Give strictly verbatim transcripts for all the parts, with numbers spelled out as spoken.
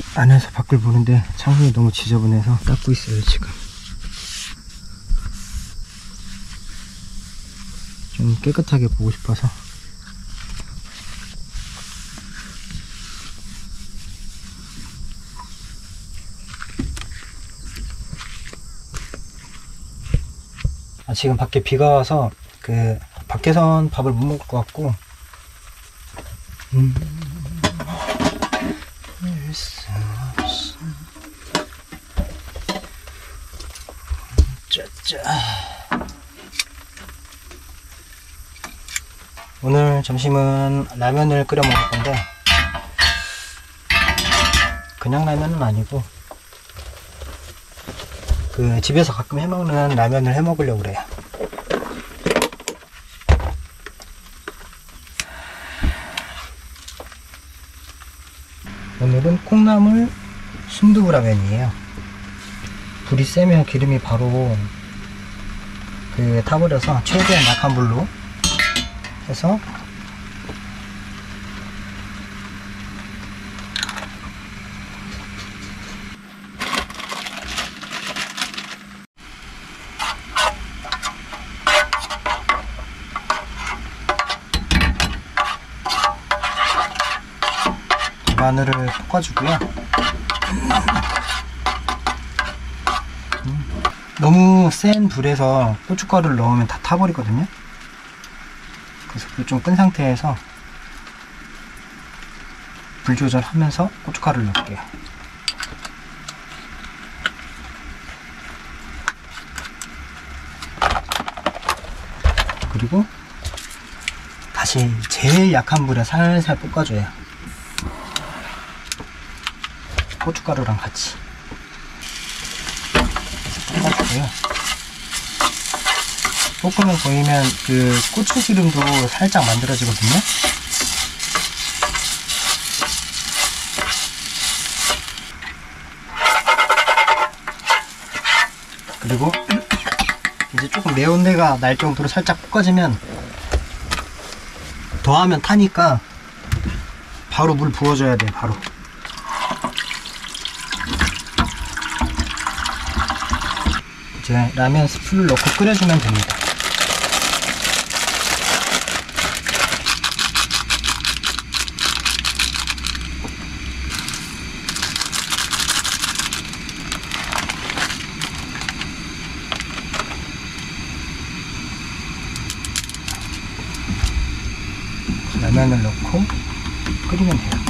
안에서 밖을 보는데 창문이 너무 지저분해서 닦고 있어요. 지금 좀 깨끗하게 보고 싶어서. 아, 지금 밖에 비가 와서 그 밖에선 밥을 못 먹을 것 같고, 음, 짜짜. 오늘 점심은 라면을 끓여 먹을 건데, 그냥 라면은 아니고 그 집에서 가끔 해먹는 라면을 해먹으려고 그래요. 오늘은 콩나물 순두부 라면이에요. 불이 세면 기름이 바로 그 타버려서 최대한 약한 불로 해서 마늘을 볶아주고요. 음. 너무 센 불에서 고춧가루를 넣으면 다 타버리거든요. 그래서 불 좀 끈 상태에서 불 조절하면서 고춧가루를 넣을게요. 그리고 다시 제일 약한 불에 살살 볶아줘요. 고춧가루랑 같이 볶아주고요. 볶으면 보이면 그 고추기름도 살짝 만들어지거든요. 그리고 이제 조금 매운 데가 날 정도로 살짝 볶아지면, 더하면 타니까 바로 물 부어줘야 돼요. 바로. 이제 라면 스프를 넣고 끓여주면 됩니다. 라면을 넣고 끓이면 돼요.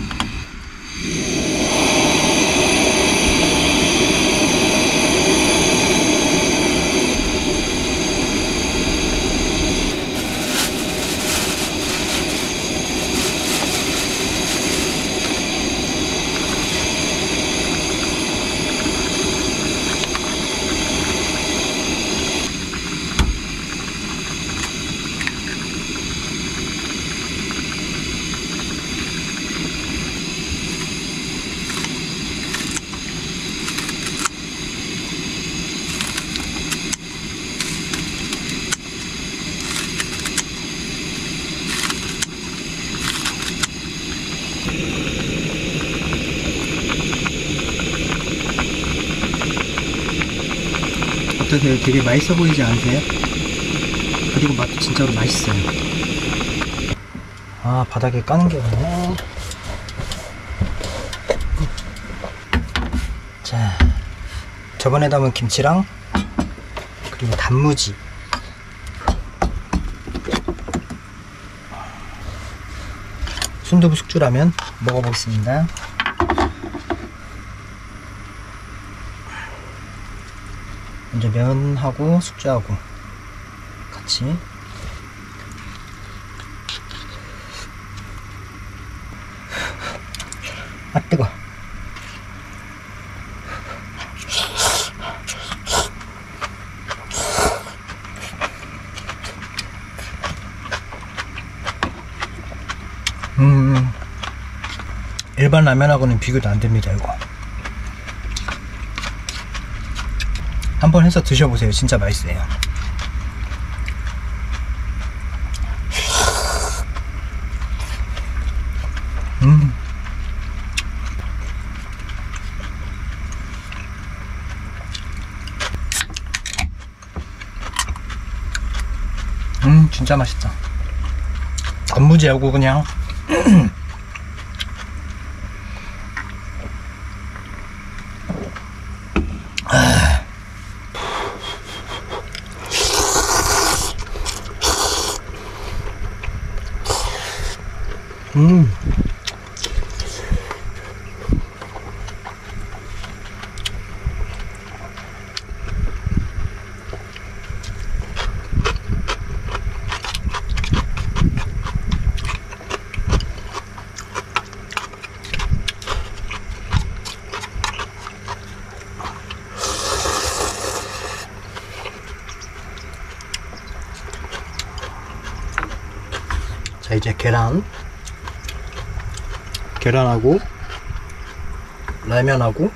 어떠세요? 되게 맛있어 보이지 않으세요? 그리고 맛도 진짜로 맛있어요. 아, 바닥에 까는 게 없네. 자, 저번에 담은 김치랑 그리고 단무지, 순두부 숙주라면 먹어보겠습니다. 먼저 면하고 숙주하고 같이. 아, 뜨거. 음, 일반 라면하고는 비교도 안 됩니다. 이거 한번 해서 드셔보세요. 진짜 맛있어요. 음. 진짜 맛있다. 단무지하고 그냥 음. 자, 이제 계란 계란하고 라면하고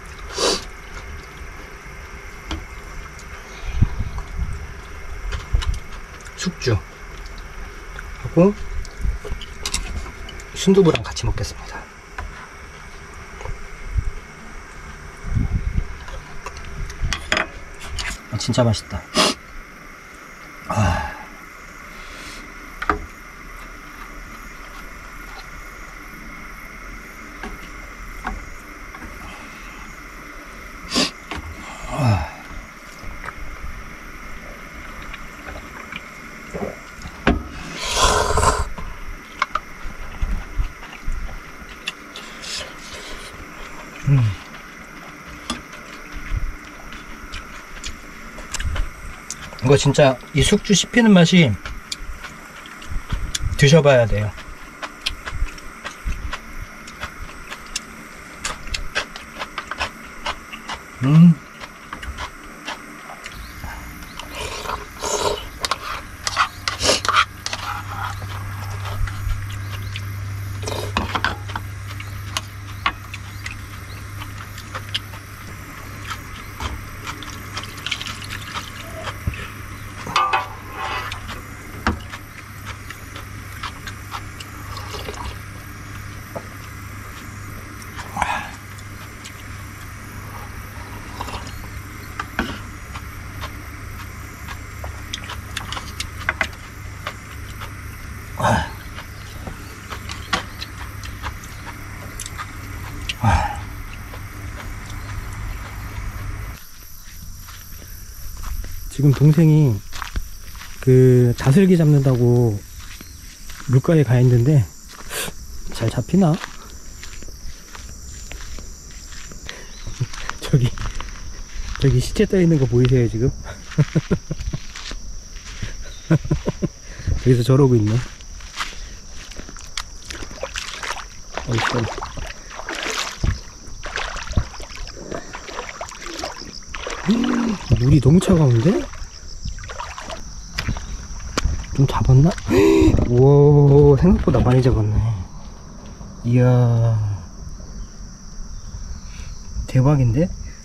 숙주 하고 순두부랑 같이 먹겠습니다. 아, 진짜 맛있다. 아. 음. 이거 진짜 이 숙주 씹히는 맛이 드셔봐야 돼요. 음. 지금 동생이 그 다슬기 잡는다고 물가에 가 있는데 잘 잡히나? 저기 저기 시체 떠 있는 거 보이세요 지금? 여기서 저러고 있네. 어이 시원. 물이 너무 차가운데? 좀 잡았나? 우와, 생각보다 많이 잡았네. 이야, 대박인데?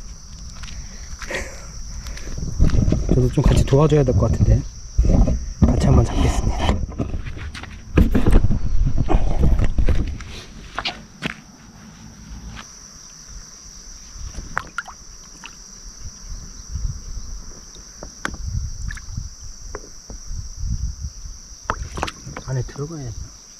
저도 좀 같이 도와줘야 될 것 같은데. 같이 한번 잡겠습니다. 안에 들어가야지.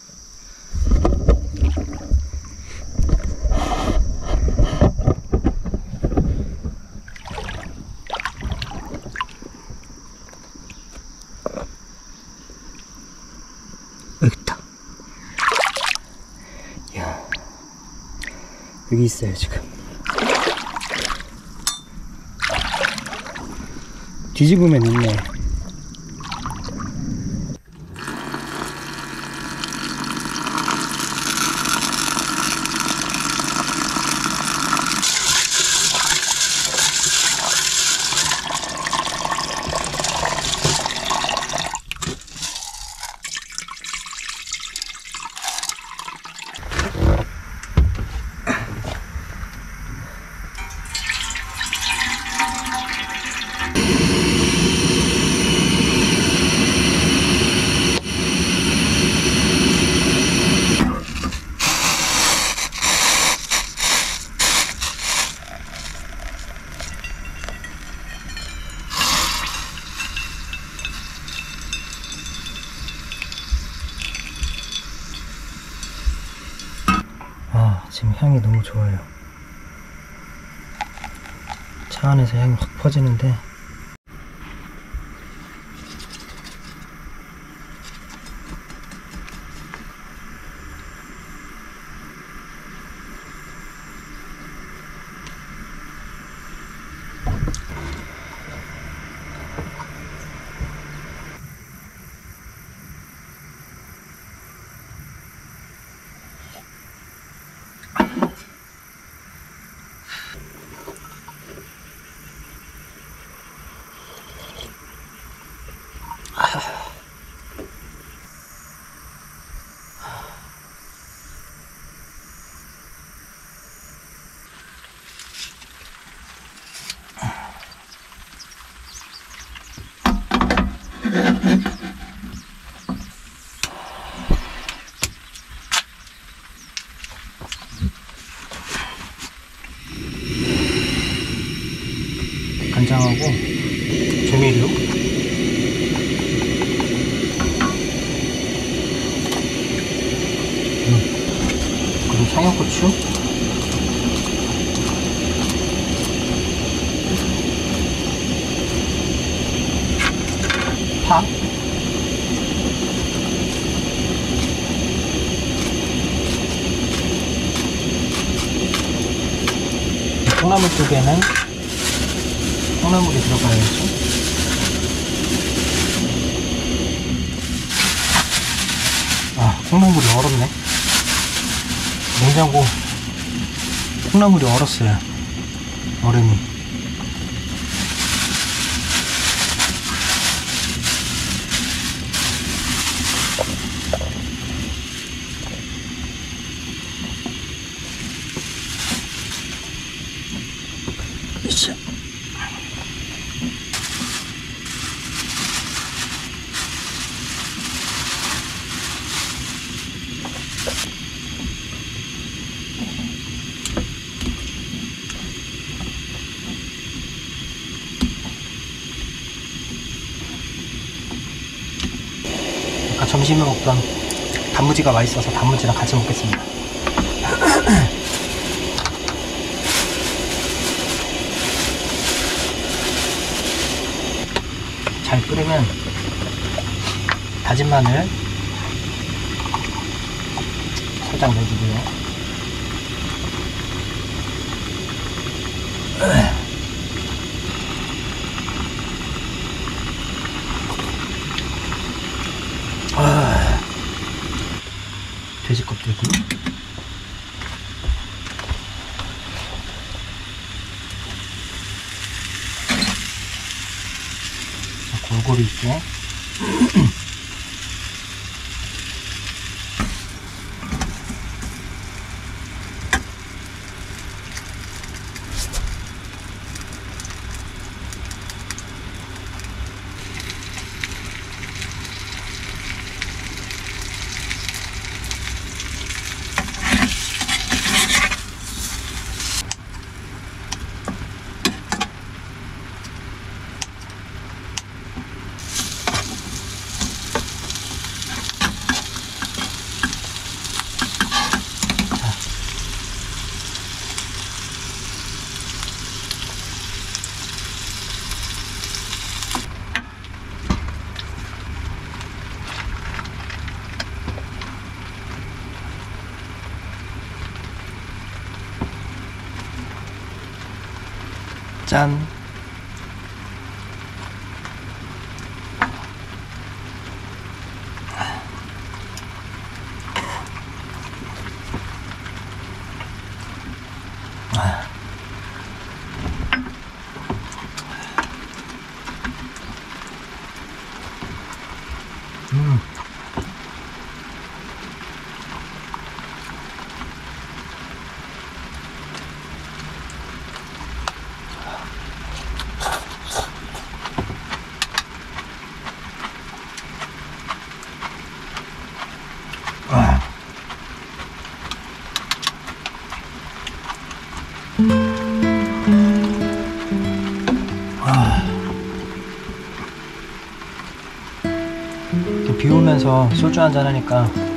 여기 있다. 이야, 여기 있어요 지금. 뒤집으면 있네. 지금 향이 너무 좋아요. 차 안에서 향이 확 퍼지는데 간장하고 조미료, 음. 그리고 청양고추, 파, 콩나물 쪽에는 콩나물이 들어가야죠. 아, 콩나물이 얼었네. 냉장고 콩나물이 얼었어요. 얼음이. 이제 아까 점심에 먹던 단무지가 맛있어서 단무지랑 같이 먹겠습니다. 잘 끓이면 다진 마늘 살짝 넣어주고요. 아, 돼지 껍데기, 골고루 있게. 짠. 음. 아. 아. 비 오면서 소주 한잔 하니까